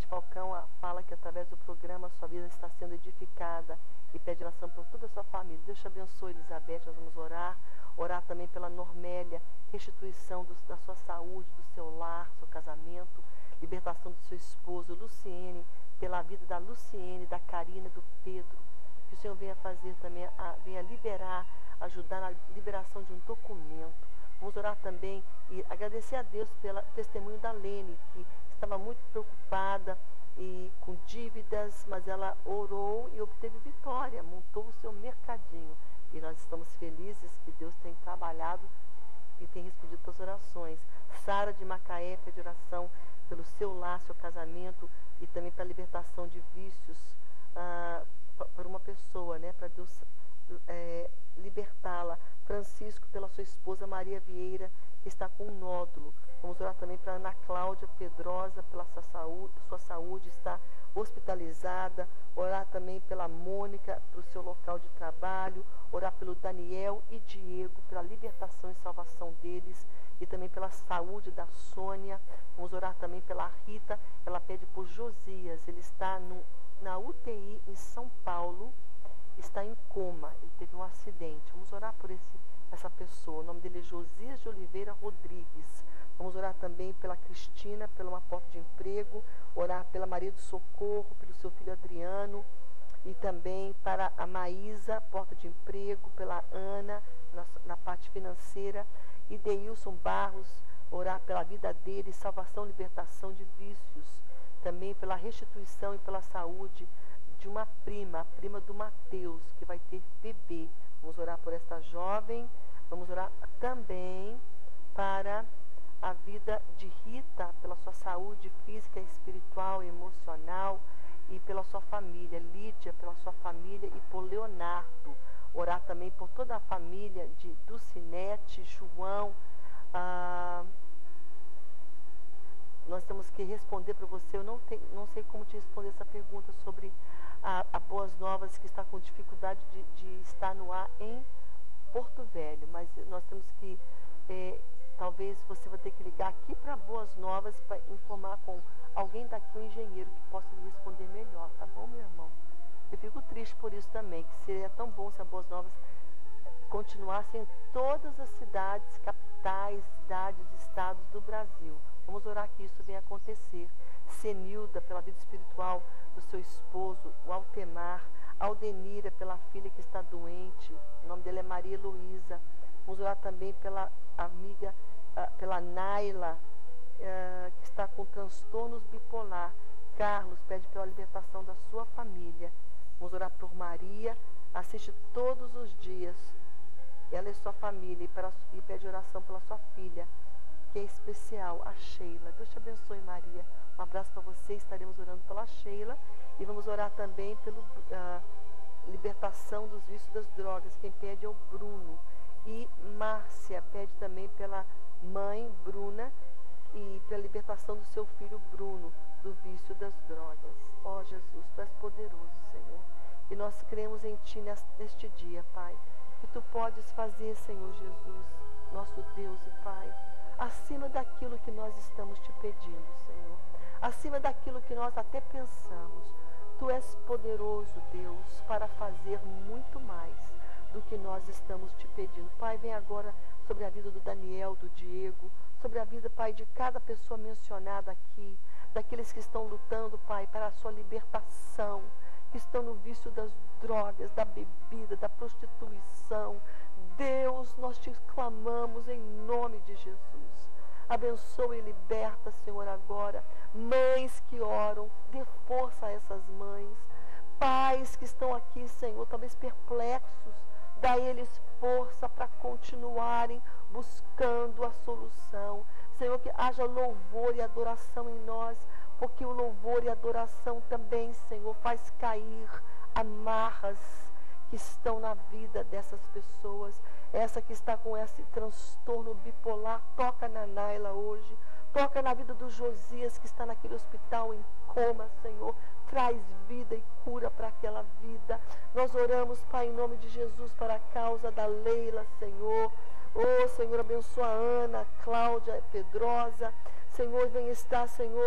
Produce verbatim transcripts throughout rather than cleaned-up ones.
Elizabeth Falcão a, fala que através do programa sua vida está sendo edificada e pede oração por toda a sua família. Deus te abençoe, Elizabeth. Nós vamos orar. Orar também pela Normélia, restituição do, da sua saúde, do seu lar, seu casamento, libertação do seu esposo, Luciene, pela vida da Luciene, da Karina, do Pedro. Que o Senhor venha fazer também, a, venha liberar, ajudar na liberação de um documento. Vamos orar também e agradecer a Deus pelo testemunho da Lene, que estava muito preocupada e com dívidas, mas ela orou e obteve vitória, montou o seu mercadinho. E nós estamos felizes que Deus tem trabalhado e tem respondido às orações. Sara de Macaé pede oração pelo seu lar, seu casamento e também para a libertação de vícios ah, para uma pessoa, né, para Deus é, libertá-la. Francisco pela sua esposa Maria Vieira, que está com um nódulo. Vamos orar também para Ana Cláudia Pedrosa, pela sua saúde, sua saúde está hospitalizada. Orar também pela Mônica, para o seu local de trabalho. Orar pelo Daniel e Diego, pela libertação e salvação deles. E também pela saúde da Sônia. Vamos orar também pela Rita, ela pede por Josias. Ele está no, na U T I em São Paulo, está em coma, ele teve um acidente. Vamos orar por esse, essa pessoa. O nome dele é Josias de Oliveira Rodrigues. Vamos orar também pela Cristina, pela uma porta de emprego. Orar pela Maria do Socorro, pelo seu filho Adriano. E também para a Maísa, porta de emprego, pela Ana, na, na parte financeira. E Deilson Barros, orar pela vida dele, salvação, libertação de vícios. Também pela restituição e pela saúde de uma prima, a prima do Mateus, que vai ter bebê. Vamos orar por esta jovem. Vamos orar também para a vida de Rita, pela sua saúde física, espiritual, emocional e pela sua família. Lídia, pela sua família e por Leonardo. Orar também por toda a família de Dulcinete, João. Ah, nós temos que responder para você. Eu não, tenho, não sei como te responder essa pergunta sobre a, a Boas Novas, que está com dificuldade de, de estar no ar em Porto Velho. Mas nós temos que, é, talvez você vai ter que ligar aqui para Boas Novas para informar com alguém daqui, um engenheiro, que possa lhe responder melhor, tá bom, meu irmão? Eu fico triste por isso também, que seria tão bom se a Boas Novas continuasse em todas as cidades, capitais, cidades, estados do Brasil. Vamos orar que isso venha acontecer. Senilda, pela vida espiritual do seu esposo, o Altemar. Aldenira, pela filha que está doente, o nome dela é Maria Luísa. Vamos orar também pela amiga, uh, pela Naila, uh, que está com transtornos bipolar. Carlos pede pela libertação da sua família. Vamos orar por Maria, assiste todos os dias, ela e sua família, e, para, e pede oração pela sua filha, que é especial, a Sheila. Deus te abençoe, Maria. Um abraço para você. Estaremos orando pela Sheila. E vamos orar também pela uh, libertação dos vícios das drogas. Quem pede é o Bruno. E Márcia pede também pela mãe Bruna e pela libertação do seu filho Bruno, do vício das drogas. Ó oh, Jesus, Tu és poderoso, Senhor. E nós cremos em Ti neste dia, Pai. Que Tu podes fazer, Senhor Jesus, nosso Deus e Pai, acima daquilo que nós estamos Te pedindo, Senhor. Acima daquilo que nós até pensamos. Tu és poderoso, Deus, para fazer muito mais do que nós estamos Te pedindo. Pai, vem agora sobre a vida do Daniel, do Diego, sobre a vida, Pai, de cada pessoa mencionada aqui, daqueles que estão lutando, Pai, para a sua libertação, que estão no vício das drogas, da bebida, da prostituição. Deus, nós Te clamamos em nome de Jesus. Abençoa e liberta, Senhor, agora. Mães que oram, dê força a essas mães. Pais que estão aqui, Senhor, talvez perplexos, dá a eles força para continuarem buscando a solução. Senhor, que haja louvor e adoração em nós, porque o louvor e a adoração também, Senhor, faz cair amarras que estão na vida dessas pessoas. Essa que está com esse transtorno bipolar, toca na Naila hoje. Toca na vida do Josias, que está naquele hospital em coma, Senhor. Traz vida e cura para aquela vida. Nós oramos, Pai, em nome de Jesus, para a causa da Leila, Senhor. Oh, Senhor, abençoa a Ana, Cláudia, Pedrosa. Senhor, vem estar, Senhor,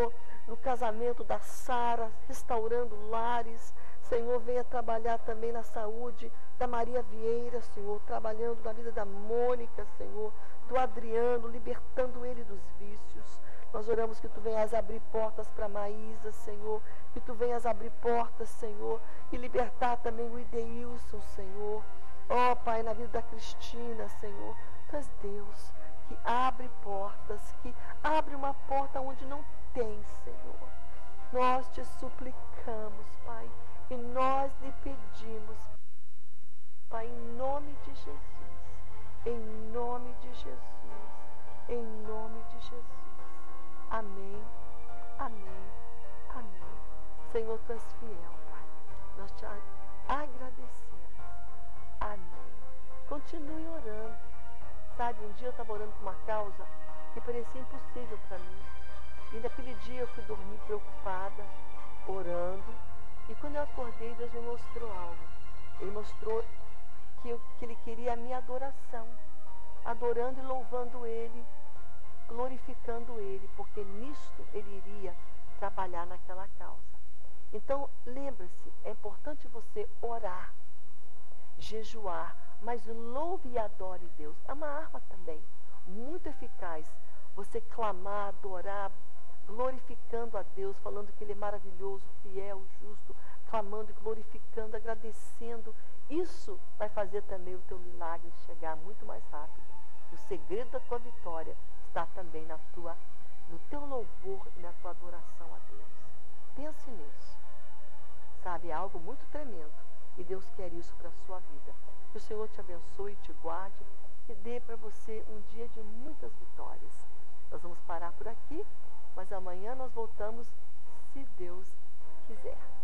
no casamento da Sara, restaurando lares. Senhor, venha trabalhar também na saúde da Maria Vieira, Senhor, trabalhando na vida da Mônica, Senhor, do Adriano, libertando ele dos vícios. Nós oramos que Tu venhas abrir portas para a Maísa, Senhor, que Tu venhas abrir portas, Senhor, e libertar também o Ideilson, Senhor. Ó oh, Pai, na vida da Cristina, Senhor, Tu és Deus que abre portas, que abre uma porta onde não tem, Senhor. Nós Te suplicamos, Pai, e nós lhe pedimos, Pai, em nome de Jesus, em nome de Jesus, em nome de Jesus. Amém, amém, amém. Senhor, Tu és fiel, Pai. Nós Te agradecemos. Amém. Continue orando. Sabe, um dia eu estava orando por uma causa que parecia impossível para mim. E naquele dia eu fui dormir preocupada, orando. E quando eu acordei, Deus me mostrou algo. Ele mostrou que, eu, que Ele queria a minha adoração. Adorando e louvando Ele, glorificando Ele, porque nisto Ele iria trabalhar naquela causa. Então, lembre-se, é importante você orar, jejuar, mas louve e adore Deus. É uma arma também, muito eficaz. Você clamar, adorar, glorificando a Deus, falando que Ele é maravilhoso, fiel, justo, clamando e glorificando, agradecendo. Isso vai fazer também o teu milagre chegar muito mais rápido. O segredo da tua vitória está também na tua, no teu louvor e na tua adoração a Deus. Pense nisso. Sabe, é algo muito tremendo. E Deus quer isso para a sua vida. Que o Senhor te abençoe e te guarde e dê para você um dia de muitas vitórias. Nós vamos parar por aqui, mas amanhã nós voltamos, se Deus quiser.